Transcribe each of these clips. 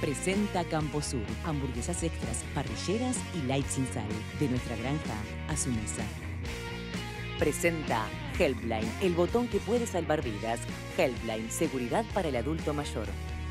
Presenta Camposur, hamburguesas extras, parrilleras y light sin sal. De nuestra granja a su mesa. Presenta Helpline, el botón que puede salvar vidas. Helpline, seguridad para el adulto mayor.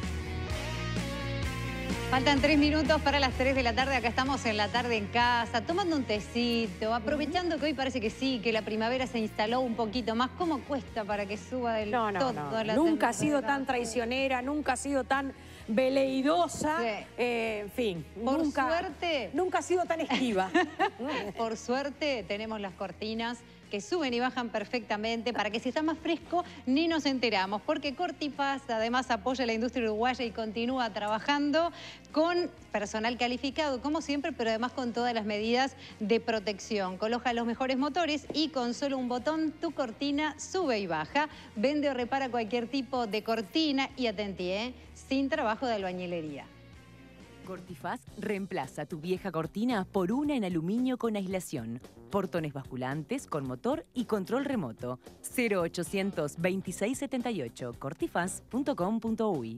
Faltan 3 minutos para las 3 de la tarde. Acá estamos en la tarde en casa, tomando un tecito, aprovechando que hoy parece que sí, que la primavera se instaló un poquito más. ¿Cómo cuesta para que suba del todo la Nunca ha sido tan traicionera, nunca ha sido tan veleidosa. Sí. En fin, Por suerte. nunca ha sido tan esquiva. Por suerte tenemos las cortinas que suben y bajan perfectamente para que si está más fresco ni nos enteramos, porque Cortifaz además apoya a la industria uruguaya y continúa trabajando con personal calificado, como siempre, pero además con todas las medidas de protección. Coloca los mejores motores y con solo un botón tu cortina sube y baja. Vende o repara cualquier tipo de cortina y atentí, sin trabajo de albañilería. Cortifaz reemplaza tu vieja cortina por una en aluminio con aislación. Portones basculantes con motor y control remoto. 0800 2678 cortifaz.com.uy.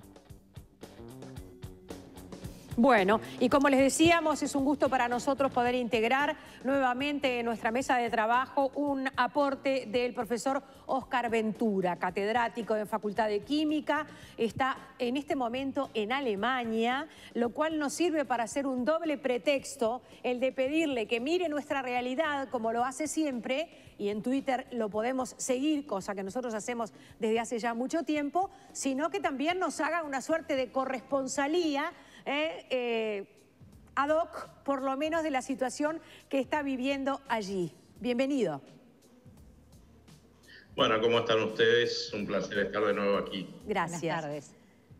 Bueno, y como les decíamos, es un gusto para nosotros poder integrar nuevamente en nuestra mesa de trabajo un aporte del profesor Óscar Ventura, catedrático de Facultad de Química. Está en este momento en Alemania, lo cual nos sirve para hacer un doble pretexto, el de pedirle que mire nuestra realidad como lo hace siempre, y en Twitter lo podemos seguir, cosa que nosotros hacemos desde hace ya mucho tiempo, sino que también nos haga una suerte de corresponsalía ad hoc, por lo menos, de la situación que está viviendo allí. Bienvenido. Bueno, ¿cómo están ustedes? Un placer estar de nuevo aquí. Gracias. Buenas tardes.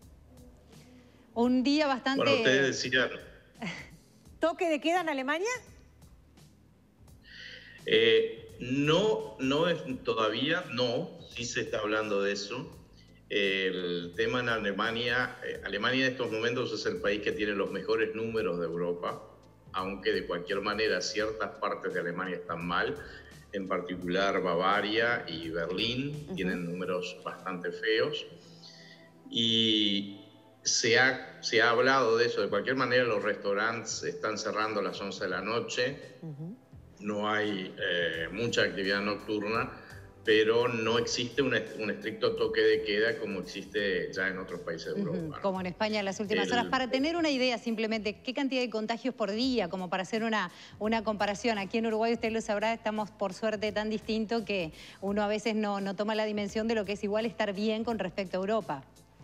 Un día bastante... Bueno, ustedes decían... ¿Toque de queda en Alemania? No es todavía, no. Sí se está hablando de eso. El tema en Alemania, Alemania en estos momentos es el país que tiene los mejores números de Europa, aunque de cualquier manera ciertas partes de Alemania están mal, en particular Bavaria y Berlín tienen números bastante feos, y se ha hablado de eso. De cualquier manera los restaurantes están cerrando a las 11 de la noche, no hay mucha actividad nocturna, pero no existe un estricto toque de queda como existe ya en otros países de Europa. Como en España en las últimas horas. Para tener una idea simplemente, ¿qué cantidad de contagios por día? Como para hacer una comparación. Aquí en Uruguay, usted lo sabrá, estamos por suerte tan distinto que uno a veces no toma la dimensión de lo que es igual estar bien con respecto a Europa.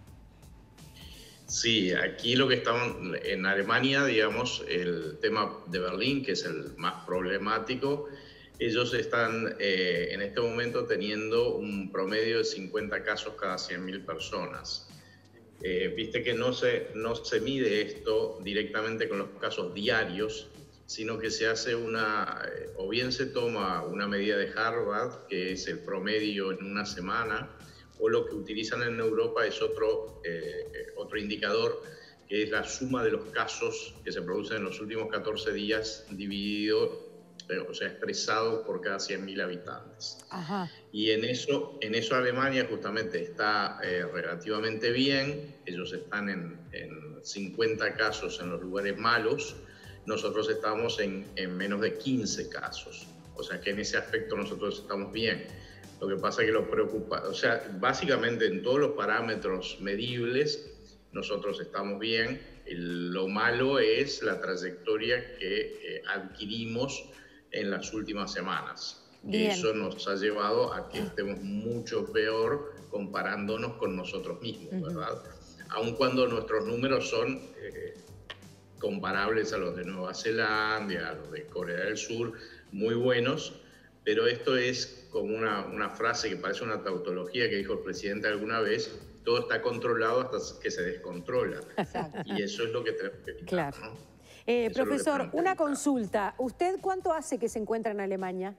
Sí, aquí lo que estamos en Alemania, digamos, el tema de Berlín, que es el más problemático. Ellos están en este momento teniendo un promedio de 50 casos cada 100.000 personas. Viste que no se mide esto directamente con los casos diarios, sino que se hace o bien se toma una medida de Harvard, que es el promedio en una semana, o lo que utilizan en Europa es otro indicador, que es la suma de los casos que se producen en los últimos 14 días dividido, o sea, expresado por cada 100.000 habitantes. Ajá. Y en eso Alemania justamente está relativamente bien. Ellos están en 50 casos en los lugares malos. Nosotros estamos en menos de 15 casos. O sea que en ese aspecto nosotros estamos bien. Lo que pasa es que lo preocupa, o sea, básicamente en todos los parámetros medibles nosotros estamos bien. Lo malo es la trayectoria que adquirimos en las últimas semanas. Bien. Eso nos ha llevado a que estemos mucho peor comparándonos con nosotros mismos, ¿verdad? Aun cuando nuestros números son comparables a los de Nueva Zelanda, a los de Corea del Sur, muy buenos, pero esto es como una frase que parece una tautología que dijo el presidente alguna vez: todo está controlado hasta que se descontrola. Exacto. Y eso es lo que tenemos que evitar, claro, ¿no? Profesor, una consulta. ¿Usted cuánto hace que se encuentra en Alemania?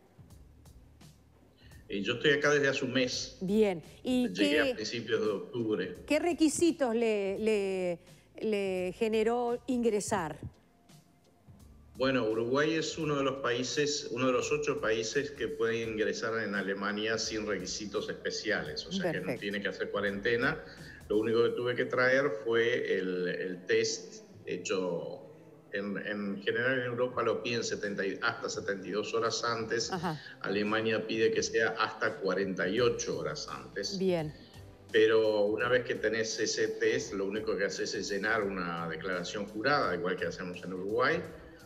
Yo estoy acá desde hace un mes. Bien. ¿Y llegué a principios de octubre. ¿Qué requisitos le generó ingresar? Bueno, Uruguay es uno de los 8 países que pueden ingresar en Alemania sin requisitos especiales, o sea, perfecto, que no tiene que hacer cuarentena. Lo único que tuve que traer fue el test hecho, en general en Europa lo piden hasta 72 horas antes. Ajá. Alemania pide que sea hasta 48 horas antes. Bien. Pero una vez que tenés ese test, lo único que haces es llenar una declaración jurada, igual que hacemos en Uruguay,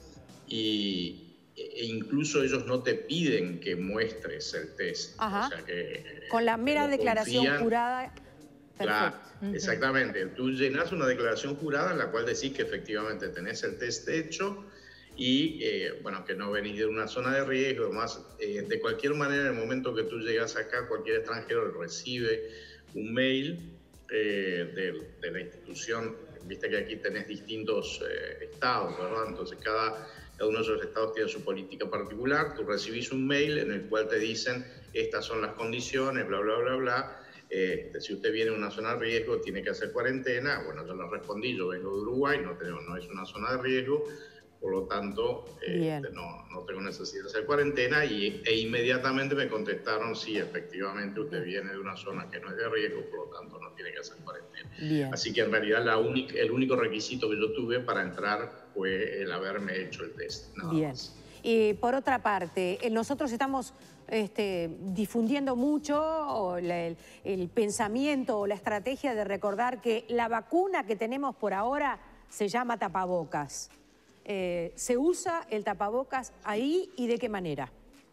e incluso ellos no te piden que muestres el test. Ajá. O sea que, con la mera declaración jurada. Claro, exactamente. Tú llenas una declaración jurada en la cual decís que efectivamente tenés el test hecho y, bueno, que no venís de una zona de riesgo. Además, de cualquier manera, en el momento que tú llegas acá, cualquier extranjero recibe un mail de la institución. Viste que aquí tenés distintos estados, ¿verdad? Entonces, cada uno de esos estados tiene su política particular. Tú recibís un mail en el cual te dicen estas son las condiciones, bla, bla, bla, bla. Si usted viene a una zona de riesgo, tiene que hacer cuarentena. Bueno, yo le respondí, yo vengo de Uruguay, no es una zona de riesgo, por lo tanto, no tengo necesidad de hacer cuarentena, e inmediatamente me contestaron, sí, efectivamente, usted viene de una zona que no es de riesgo, por lo tanto, no tiene que hacer cuarentena. Bien. Así que en realidad el único requisito que yo tuve para entrar fue el haberme hecho el test, nada más. Y por otra parte, nosotros estamos difundiendo mucho el pensamiento o la estrategia de recordar que la vacuna que tenemos por ahora se llama tapabocas. ¿Se usa el tapabocas ahí y de qué manera?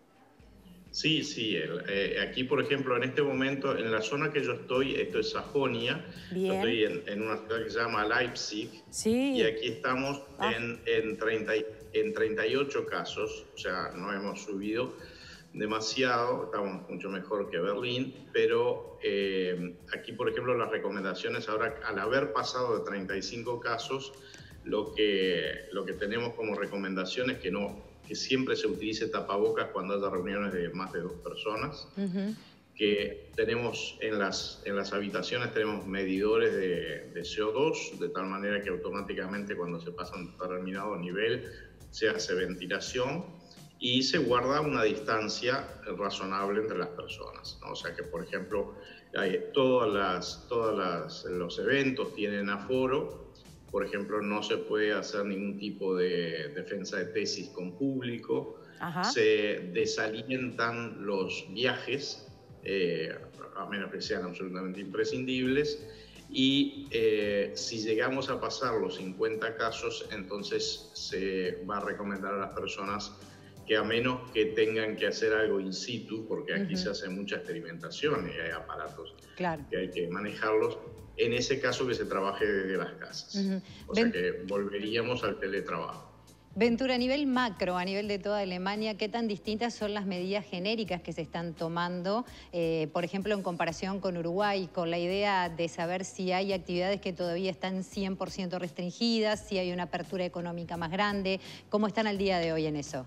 Sí, sí. Aquí, por ejemplo, en este momento, en la zona que yo estoy, esto es Sajonia. Yo estoy en una ciudad que se llama Leipzig. Sí. Y aquí estamos en 38 casos, o sea, no hemos subido demasiado, estamos mucho mejor que Berlín, pero aquí, por ejemplo, las recomendaciones ahora, al haber pasado de 35 casos, lo que tenemos como recomendación es que siempre se utilice tapabocas cuando haya reuniones de más de 2 personas, que tenemos en las habitaciones tenemos medidores de CO2, de tal manera que automáticamente cuando se pasa a un determinado nivel se hace ventilación y se guarda una distancia razonable entre las personas, ¿no? O sea que, por ejemplo, todos los eventos tienen aforo. Por ejemplo, no se puede hacer ningún tipo de defensa de tesis con público. Se desalientan los viajes, a menos que sean absolutamente imprescindibles. Y si llegamos a pasar los 50 casos, entonces se va a recomendar a las personas que, a menos que tengan que hacer algo in situ, porque aquí se hace mucha experimentación y hay aparatos que hay que manejarlos, en ese caso que se trabaje desde las casas. O sea que volveríamos al teletrabajo. Ventura, a nivel macro, a nivel de toda Alemania, ¿qué tan distintas son las medidas genéricas que se están tomando, por ejemplo, en comparación con Uruguay, con la idea de saber si hay actividades que todavía están 100% restringidas, si hay una apertura económica más grande? ¿Cómo están al día de hoy en eso?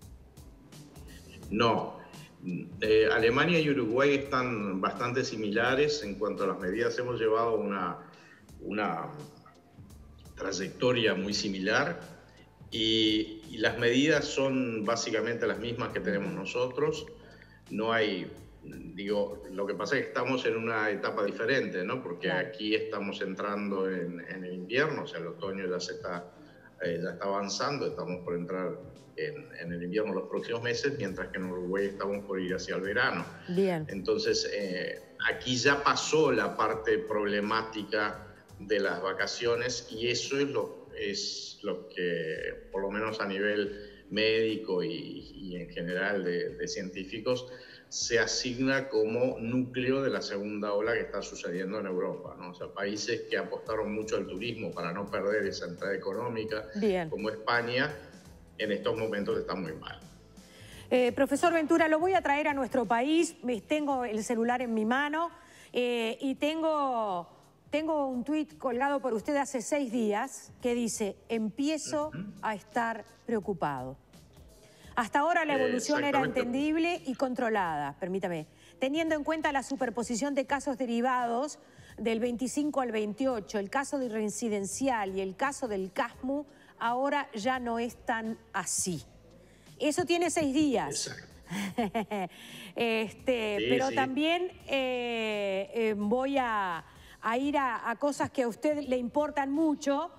No. Alemania y Uruguay están bastante similares en cuanto a las medidas. Hemos llevado una trayectoria muy similar y las medidas son básicamente las mismas que tenemos nosotros. No hay, lo que pasa es que estamos en una etapa diferente, ¿no? Porque aquí estamos entrando en el invierno, o sea, el otoño ya está avanzando, estamos por entrar en el invierno los próximos meses, mientras que en Uruguay estamos por ir hacia el verano. Bien. Entonces, aquí ya pasó la parte problemática de las vacaciones y eso es lo que, por lo menos a nivel médico y en general de científicos, se asigna como núcleo de la segunda ola que está sucediendo en Europa, ¿no? O sea, países que apostaron mucho al turismo para no perder esa entrada económica, como España, en estos momentos está muy mal. Profesor Ventura, lo voy a traer a nuestro país. Tengo el celular en mi mano y tengo un tuit colgado por usted hace 6 días que dice: empiezo a estar preocupado. Hasta ahora la evolución era entendible y controlada, permítame, teniendo en cuenta la superposición de casos derivados del 25 al 28, el caso de reincidencial y el caso del CASMU, ahora ya no es tan así. Eso tiene 6 días. Pero también voy a ir a cosas que a usted le importan mucho.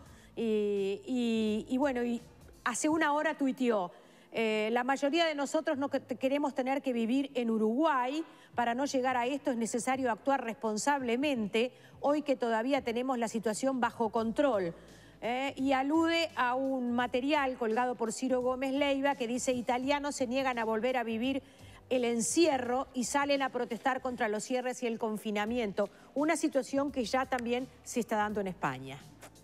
Y bueno, y hace una hora tuiteó: la mayoría de nosotros no queremos tener que vivir en Uruguay. Para no llegar a esto es necesario actuar responsablemente, hoy que todavía tenemos la situación bajo control. Y alude a un material colgado por Ciro Gómez Leiva que dice: italianos se niegan a volver a vivir el encierro y salen a protestar contra los cierres y el confinamiento. Una situación que ya también se está dando en España.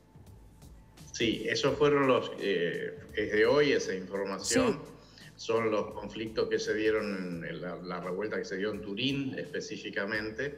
Sí, esos fueron los, es de hoy esa información. Sí. Son los conflictos que se dieron en la revuelta que se dio en Turín específicamente,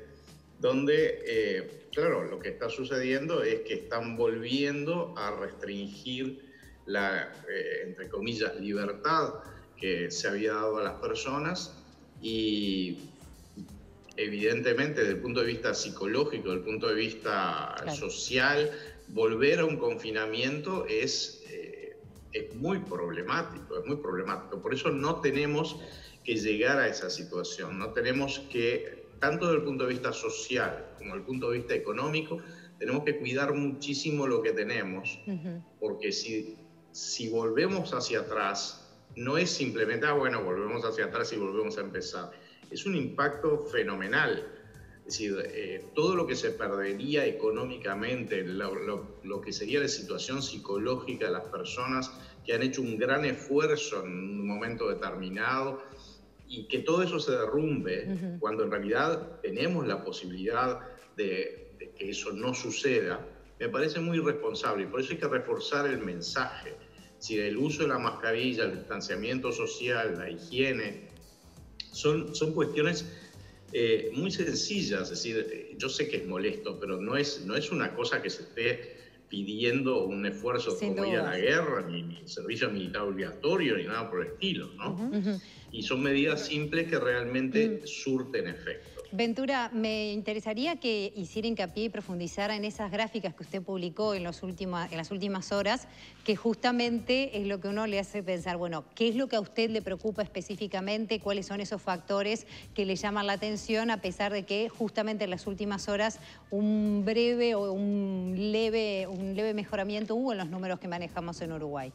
donde, claro, lo que está sucediendo es que están volviendo a restringir la, entre comillas, libertad que se había dado a las personas, y evidentemente desde el punto de vista psicológico, desde el punto de vista social, volver a un confinamiento es muy problemático, es muy problemático. Por eso no tenemos que llegar a esa situación, no tenemos que, tanto desde el punto de vista social como desde el punto de vista económico, tenemos que cuidar muchísimo lo que tenemos, porque si volvemos hacia atrás, no es simplemente, bueno, volvemos hacia atrás y volvemos a empezar. Es un impacto fenomenal. Es decir, todo lo que se perdería económicamente, lo que sería la situación psicológica de las personas que han hecho un gran esfuerzo en un momento determinado, y que todo eso se derrumbe cuando en realidad tenemos la posibilidad de que eso no suceda, me parece muy irresponsable, y por eso hay que reforzar el mensaje. Si el uso de la mascarilla, el distanciamiento social, la higiene, son cuestiones muy sencillas. Es decir, yo sé que es molesto, pero no es una cosa que se esté pidiendo un esfuerzo como ir a la guerra, ni servicio militar obligatorio, ni nada por el estilo, ¿no? Y son medidas simples que realmente surten efecto. Ventura, me interesaría que hiciera hincapié y profundizara en esas gráficas que usted publicó en las últimas horas, que justamente es lo que uno le hace pensar, bueno, ¿qué es lo que a usted le preocupa específicamente? ¿Cuáles son esos factores que le llaman la atención, a pesar de que justamente en las últimas horas un breve o un leve mejoramiento hubo en los números que manejamos en Uruguay?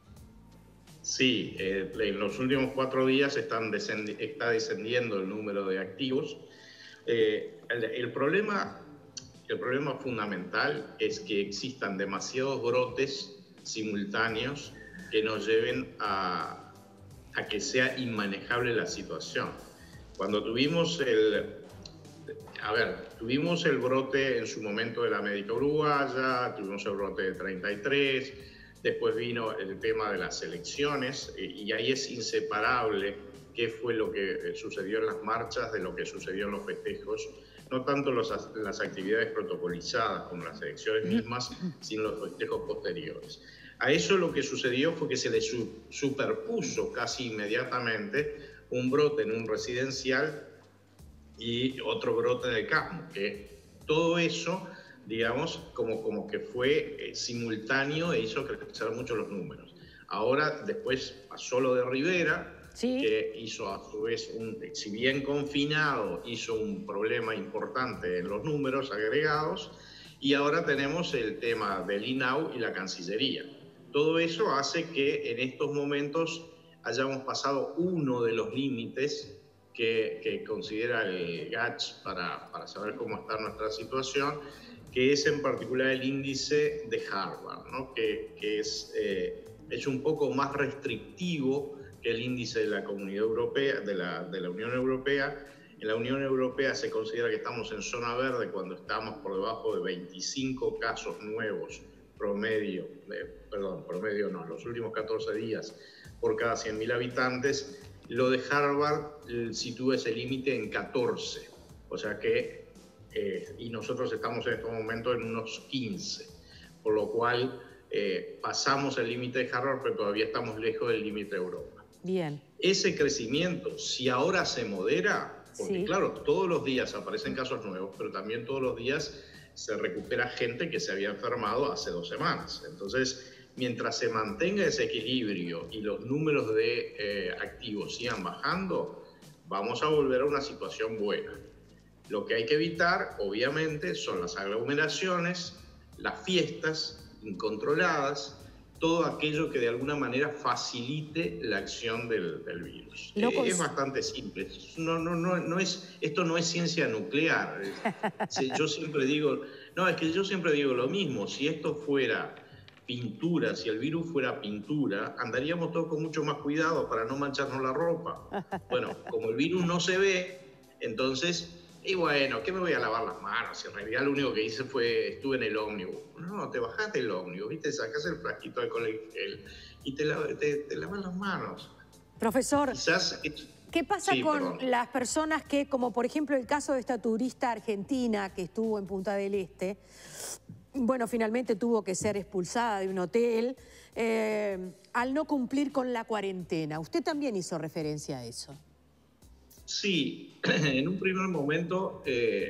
Sí, en los últimos 4 días está descendiendo el número de activos. El problema fundamental es que existan demasiados brotes simultáneos que nos lleven a que sea inmanejable la situación. Cuando tuvimos el brote en su momento de la médica uruguaya, tuvimos el brote de 33, después vino el tema de las elecciones, y ahí es inseparable qué fue lo que sucedió en las marchas de lo que sucedió en los festejos, no tanto las actividades protocolizadas como las elecciones mismas, sino los festejos posteriores. A eso lo que sucedió fue que se le superpuso casi inmediatamente un brote en un residencial y otro brote en el campo, que todo eso, digamos, como que fue simultáneo e hizo crecer mucho los números. Ahora, después pasó lo de Rivera, que hizo a su vez, si bien confinado, hizo un problema importante en los números agregados, y ahora tenemos el tema del INAU y la Cancillería. Todo eso hace que en estos momentos hayamos pasado uno de los límites que considera el GACH para saber cómo está nuestra situación, que es en particular el índice de Harvard, ¿no? que es un poco más restrictivo que el índice de la Comunidad Europea, de la Unión Europea. En la Unión Europea se considera que estamos en zona verde cuando estamos por debajo de 25 casos nuevos promedio no, los últimos 14 días por cada 100.000 habitantes. Lo de Harvard sitúa ese límite en 14, o sea que, y nosotros estamos en este momento en unos 15, por lo cual pasamos el límite de Harvard, pero todavía estamos lejos del límite de Europa. Bien. Ese crecimiento, si ahora se modera, porque claro, todos los días aparecen casos nuevos, pero también todos los días se recupera gente que se había enfermado hace 2 semanas. Entonces, mientras se mantenga ese equilibrio y los números de activos sigan bajando, vamos a volver a una situación buena. Lo que hay que evitar, obviamente, son las aglomeraciones, las fiestas incontroladas, todo aquello que de alguna manera facilite la acción del virus. Es bastante simple. Esto no es ciencia nuclear. Yo siempre digo, yo siempre digo lo mismo. Si esto fuera pintura, si el virus fuera pintura, andaríamos todos con mucho más cuidado para no mancharnos la ropa. Bueno, como el virus no se ve, entonces... Y bueno, ¿qué me voy a lavar las manos? En realidad lo único que hice estuve en el ómnibus. No, te bajaste el ómnibus, ¿viste? Sacás el frasquito de alcohol gel y te lavas las manos. Profesor, quizás, ¿qué pasa con las personas que, como por ejemplo el caso de esta turista argentina que estuvo en Punta del Este, bueno, finalmente tuvo que ser expulsada de un hotel al no cumplir con la cuarentena? Usted también hizo referencia a eso. Sí, en un primer momento,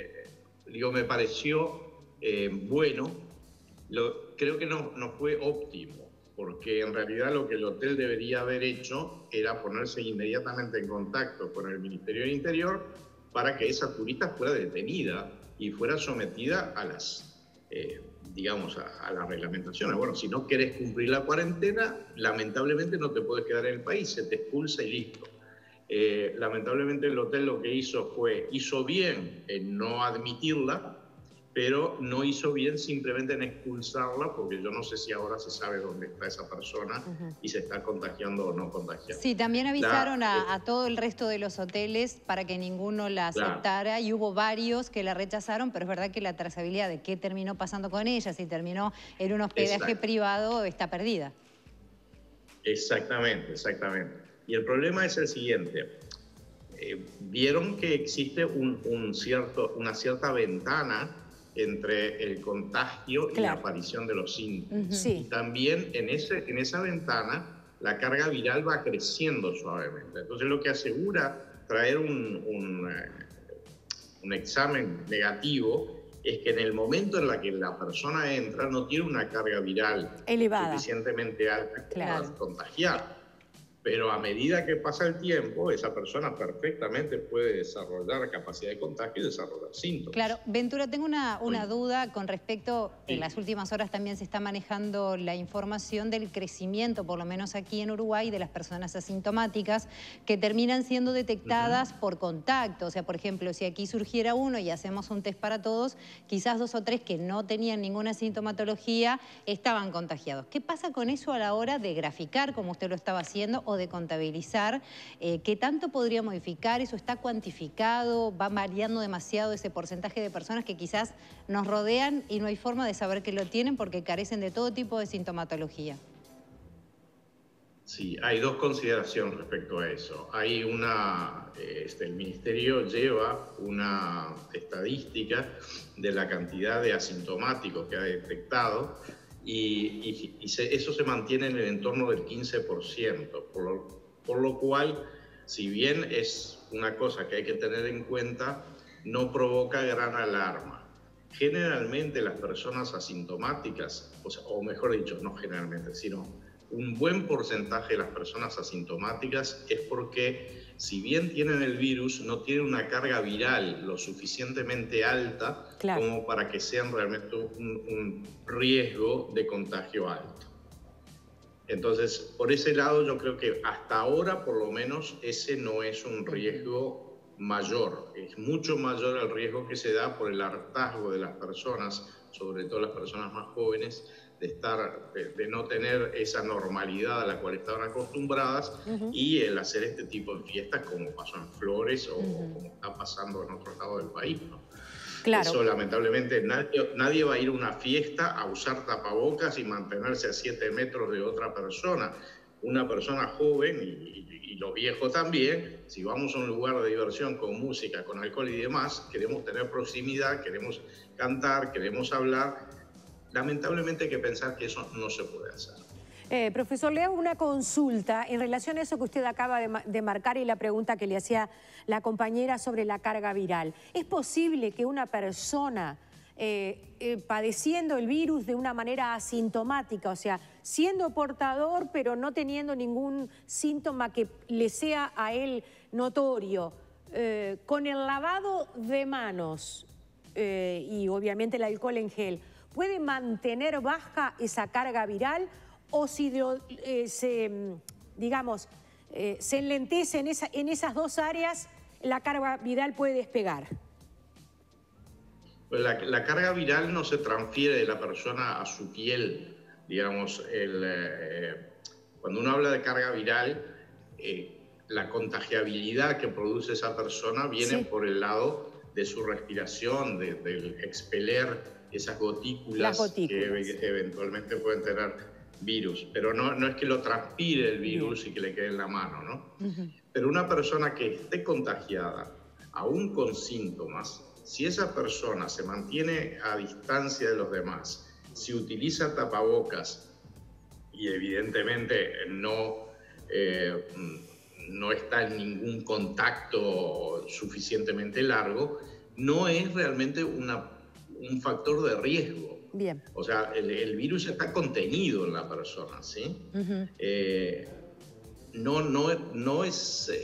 me pareció bueno. Creo que no fue óptimo, porque en realidad lo que el hotel debería haber hecho era ponerse inmediatamente en contacto con el Ministerio del Interior para que esa turista fuera detenida y fuera sometida a las, a las reglamentaciones. Bueno, si no querés cumplir la cuarentena, lamentablemente no te puedes quedar en el país, se te expulsa y listo. Lamentablemente el hotel lo que hizo bien en no admitirla, pero no hizo bien simplemente en expulsarla, porque yo no sé si ahora se sabe dónde está esa persona y se está contagiando o no contagiando. Sí, también avisaron a todo el resto de los hoteles para que ninguno la aceptara, y hubo varios que la rechazaron, pero es verdad que la trazabilidad de qué terminó pasando con ella, si terminó en un hospedaje privado, está perdida. Exactamente. Y el problema es el siguiente. Vieron que existe una cierta ventana entre el contagio y la aparición de los síntomas. Y también en esa ventana la carga viral va creciendo suavemente. Entonces lo que asegura traer un examen negativo es que en el momento en el que la persona entra no tiene una carga viral elevada, suficientemente alta para contagiar. Pero a medida que pasa el tiempo, esa persona perfectamente puede desarrollar capacidad de contagio y desarrollar síntomas. Claro, Ventura, tengo una duda con respecto, en las últimas horas también se está manejando la información del crecimiento, por lo menos aquí en Uruguay, de las personas asintomáticas que terminan siendo detectadas por contacto. O sea, por ejemplo, si aquí surgiera uno y hacemos un test para todos, quizás 2 o 3 que no tenían ninguna sintomatología estaban contagiados. ¿Qué pasa con eso a la hora de graficar, como usted lo estaba haciendo, o de contabilizar? ¿Qué tanto podría modificar? ¿Eso está cuantificado? ¿Va variando demasiado ese porcentaje de personas que quizás nos rodean y no hay forma de saber que lo tienen porque carecen de todo tipo de sintomatología? Sí, hay 2 consideraciones respecto a eso. Hay el Ministerio lleva una estadística de la cantidad de asintomáticos que ha detectado, y eso se mantiene en el entorno del 15%, por lo cual, si bien es una cosa que hay que tener en cuenta, no provoca gran alarma. Generalmente las personas asintomáticas, o mejor dicho, no generalmente, sino un buen porcentaje de las personas asintomáticas es porque, si bien tienen el virus, no tienen una carga viral lo suficientemente alta como para que sean realmente un riesgo de contagio alto. Entonces, por ese lado, yo creo que hasta ahora, por lo menos, ese no es un riesgo mayor. Es mucho mayor el riesgo que se da por el hartazgo de las personas, sobre todo las personas más jóvenes, de no tener esa normalidad a la cual estaban acostumbradas, y el hacer este tipo de fiestas como pasó en Flores o como está pasando en otro lado del país, ¿no? Eso, lamentablemente, nadie va a ir a una fiesta a usar tapabocas y mantenerse a 7 metros de otra persona. Una persona joven y los viejos también, si vamos a un lugar de diversión con música, con alcohol y demás, queremos tener proximidad, queremos cantar, queremos hablar. Lamentablemente hay que pensar que eso no se puede hacer. Profesor, le hago una consulta en relación a eso que usted acaba de marcar y la pregunta que le hacía la compañera sobre la carga viral. ¿Es posible que una persona padeciendo el virus de una manera asintomática, o sea, siendo portador pero no teniendo ningún síntoma que le sea a él notorio, con el lavado de manos y obviamente el alcohol en gel, ¿puede mantener baja esa carga viral o si digamos, se enlentece en esas dos áreas, la carga viral puede despegar? Pues la carga viral no se transfiere de la persona a su piel, digamos, cuando uno habla de carga viral, la contagiabilidad que produce esa persona viene por el lado de su respiración, del expeler esas gotículas que eventualmente pueden tener virus. Pero no es que lo transpire el virus y que le quede en la mano, ¿no? Pero una persona que esté contagiada, aún con síntomas, si esa persona se mantiene a distancia de los demás, si utiliza tapabocas y evidentemente no está en ningún contacto suficientemente largo, no es realmente un factor de riesgo. Bien. O sea, el virus está contenido en la persona, ¿sí? No es...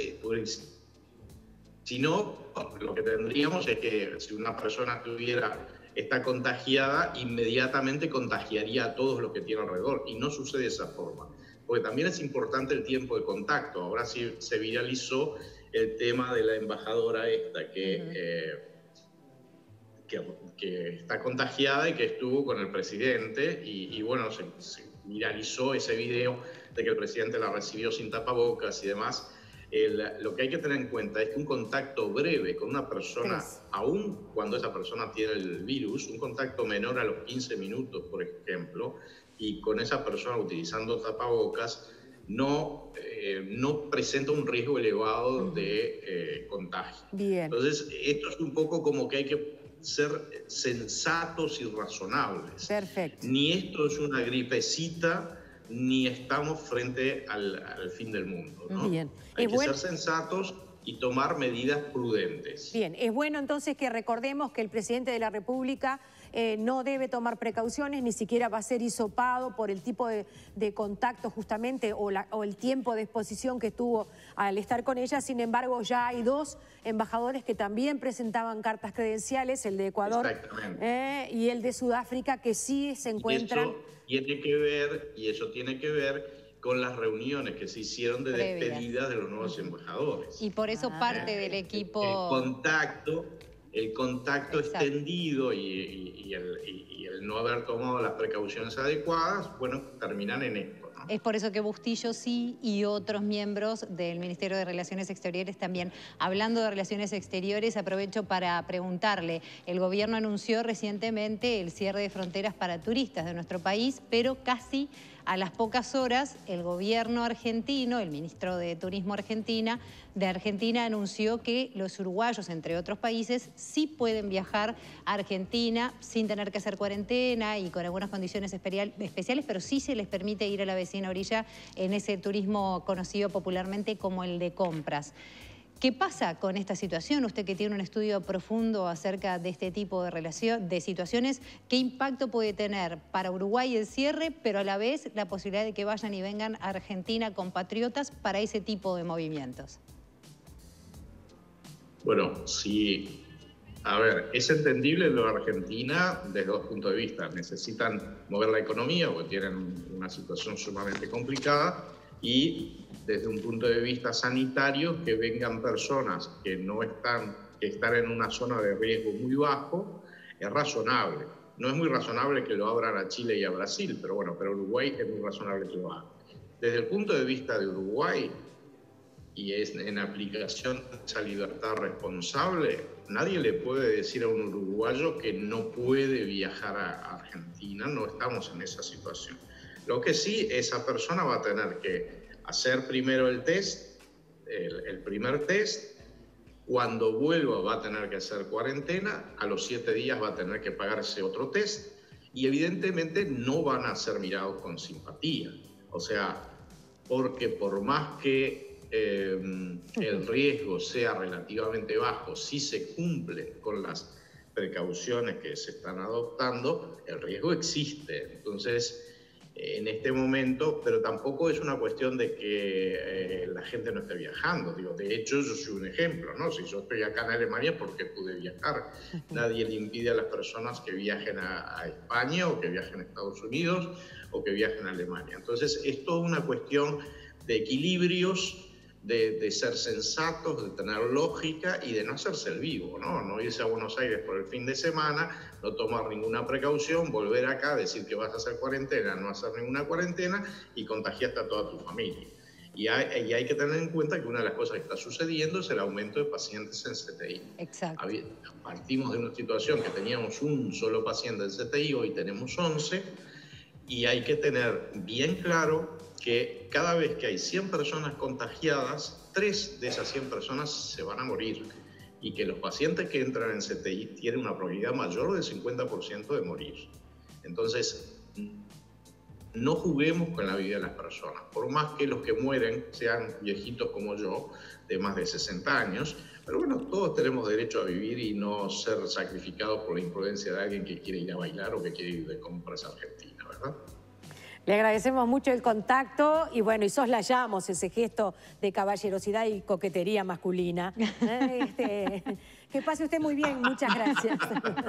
sino, lo que tendríamos es que si una persona está contagiada, inmediatamente contagiaría a todos los que tiene alrededor. Y no sucede de esa forma. Porque también es importante el tiempo de contacto. Ahora sí se viralizó el tema de la embajadora esta que está contagiada y que estuvo con el presidente. Y bueno, se viralizó ese video de que el presidente la recibió sin tapabocas y demás. Lo que hay que tener en cuenta es que un contacto breve con una persona, aun cuando esa persona tiene el virus, un contacto menor a los 15 minutos, por ejemplo, y con esa persona utilizando tapabocas, no presenta un riesgo elevado de contagio. Bien. Entonces, esto es un poco como que hay que ser sensatos y razonables. Perfecto. Ni esto es una gripecita, ni estamos frente al fin del mundo, ¿no? Bien. Hay que ser sensatos y tomar medidas prudentes. Bien, es bueno entonces que recordemos que el presidente de la República no debe tomar precauciones, ni siquiera va a ser hisopado por el tipo de contacto justamente o el tiempo de exposición que tuvo al estar con ella. Sin embargo, ya hay dos embajadores que también presentaban cartas credenciales, el de Ecuador y el de Sudáfrica, que sí se encuentran... Y eso tiene que ver con las reuniones que se hicieron de despedida de los nuevos embajadores. Y por eso parte del equipo... El contacto extendido y el no haber tomado las precauciones adecuadas, bueno, terminan en esto, ¿no? Es por eso que Bustillo sí y otros miembros del Ministerio de Relaciones Exteriores también. Hablando de Relaciones Exteriores, aprovecho para preguntarle, el gobierno anunció recientemente el cierre de fronteras para turistas de nuestro país, pero casi a las pocas horas el gobierno argentino, el ministro de Turismo de Argentina anunció que los uruguayos, entre otros países, sí pueden viajar a Argentina sin tener que hacer cuarentena y con algunas condiciones especiales, pero sí se les permite ir a la vecina orilla en ese turismo conocido popularmente como el de compras. ¿Qué pasa con esta situación? Usted que tiene un estudio profundo acerca de este tipo de situaciones, ¿qué impacto puede tener para Uruguay el cierre, pero a la vez la posibilidad de que vayan y vengan a Argentina compatriotas para ese tipo de movimientos? Bueno, sí. A ver, es entendible lo de Argentina desde dos puntos de vista. Necesitan mover la economía porque tienen una situación sumamente complicada y desde un punto de vista sanitario, que vengan personas que están en una zona de riesgo muy bajo, es razonable. No es muy razonable que lo abran a Chile y a Brasil, pero bueno, pero Uruguay es muy razonable que lo haga. Desde el punto de vista de Uruguay, y es en aplicación de esa libertad responsable, nadie le puede decir a un uruguayo que no puede viajar a Argentina, no estamos en esa situación. Lo que sí, esa persona va a tener que hacer primero el test, el primer test. Cuando vuelva va a tener que hacer cuarentena, a los 7 días va a tener que pagarse otro test y evidentemente no van a ser mirados con simpatía. O sea, porque por más que el riesgo sea relativamente bajo, si se cumple con las precauciones que se están adoptando, el riesgo existe. Entonces, en este momento, pero tampoco es una cuestión de que la gente no esté viajando. Digo, de hecho, yo soy un ejemplo, ¿no? Si yo estoy acá en Alemania, porque pude viajar. Nadie le impide a las personas que viajen a España o que viajen a Estados Unidos o que viajen a Alemania. Entonces, es toda una cuestión de equilibrios, de ser sensatos, de tener lógica y de no hacerse el vivo, ¿no? No irse a Buenos Aires por el fin de semana, no tomar ninguna precaución, volver acá, decir que vas a hacer cuarentena, no hacer ninguna cuarentena y contagiaste a toda tu familia. Y hay que tener en cuenta que una de las cosas que está sucediendo es el aumento de pacientes en CTI. Exacto. Partimos de una situación que teníamos un solo paciente en CTI, hoy tenemos 11, y hay que tener bien claro que cada vez que hay 100 personas contagiadas, 3 de esas 100 personas se van a morir y que los pacientes que entran en CTI tienen una probabilidad mayor del 50% de morir. Entonces, no juguemos con la vida de las personas. Por más que los que mueren sean viejitos como yo, de más de 60 años, pero bueno, todos tenemos derecho a vivir y no ser sacrificados por la imprudencia de alguien que quiere ir a bailar o que quiere ir de compras a Argentina, ¿verdad? Le agradecemos mucho el contacto y bueno, y soslayamos ese gesto de caballerosidad y coquetería masculina. Que pase usted muy bien, muchas gracias.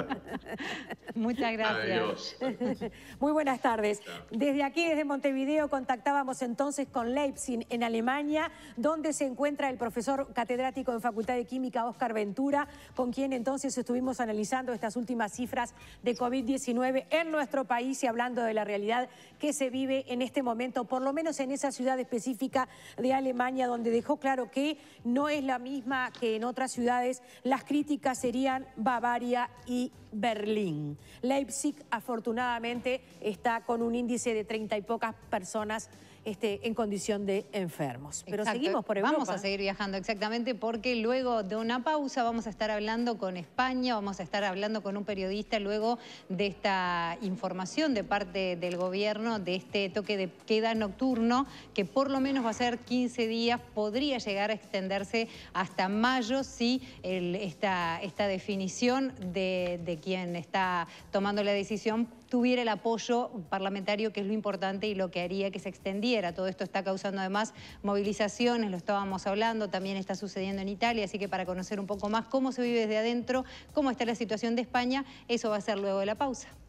Muchas gracias. Adiós. Muy buenas tardes. Chao. Desde aquí, desde Montevideo, contactábamos entonces con Leipzig, en Alemania, donde se encuentra el profesor catedrático en Facultad de Química, Óscar Ventura, con quien entonces estuvimos analizando estas últimas cifras de COVID-19 en nuestro país y hablando de la realidad que se vive en este momento, por lo menos en esa ciudad específica de Alemania, donde dejó claro que no es la misma que en otras ciudades. Las críticas serían Bavaria y Berlín. Leipzig, afortunadamente, está con un índice de 30 y pocas personas en condición de enfermos. Pero Exacto. seguimos por Europa. Vamos a seguir viajando, exactamente, porque luego de una pausa vamos a estar hablando con España, vamos a estar hablando con un periodista luego de esta información de parte del gobierno de este toque de queda nocturno, que por lo menos va a ser 15 días, podría llegar a extenderse hasta mayo si esta definición de quien está tomando la decisión tuviera el apoyo parlamentario, que es lo importante y lo que haría que se extendiera. Todo esto está causando además movilizaciones, lo estábamos hablando, también está sucediendo en Italia, así que para conocer un poco más cómo se vive desde adentro, cómo está la situación de España, eso va a ser luego de la pausa.